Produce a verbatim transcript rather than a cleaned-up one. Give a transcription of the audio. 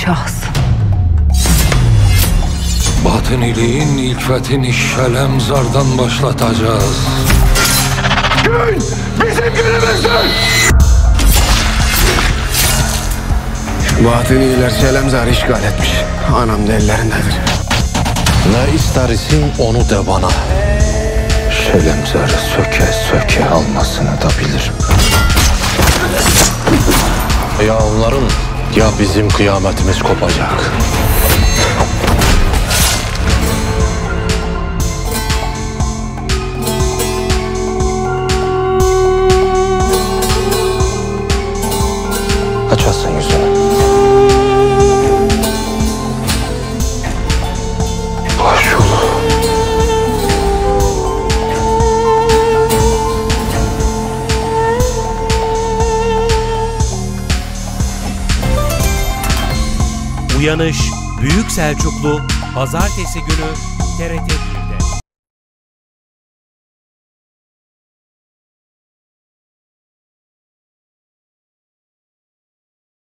şahsın. Batıniliğin ilkvetini Şəlemzar'dan başlatacağız. Gün bizim günümüzdür! Batıniler Şəlemzar'ı işgal etmiş. Anam da ellerindedir. Ne istersin onu de bana. Şəlemzar'ı söke söke almasını da bilirim. Ya onların ya bizim kıyametimiz kopacak. Açasın yüzünü. Baş yolu. Uyanış Büyük Selçuklu Pazartesi günü T R T